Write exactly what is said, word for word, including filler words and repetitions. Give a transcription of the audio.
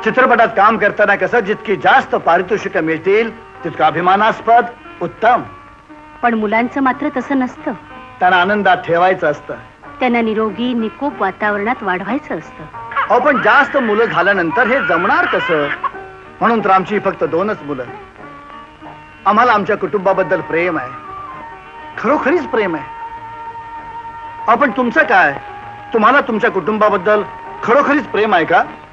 चित्रपटात काम करताना कसं जितकी जास्त पारितोषिक मिळतील तितकं अभिमानास्पद उत्तम. पण मुलांचं मात्र तसं नसतं. त्यांना आनंदात ठेवायचं असतं. त्यांना निरोगी निकोप वातावरणात वाढवायचं असतं. अहो पण जास्त मुलं झाल्यानंतर हे जमणार कसं? म्हणून तर आमची फक्त दोनच मुलं. आम्हाला आमच्या कुटुंबाबद्दल प्रेम आहे, खरोखरीच प्रेम आहे. अहो पण तुमचं काय? तुम्हाला तुमच्या कुटुंबाबद्दल खरोखरीच प्रेम आहे का?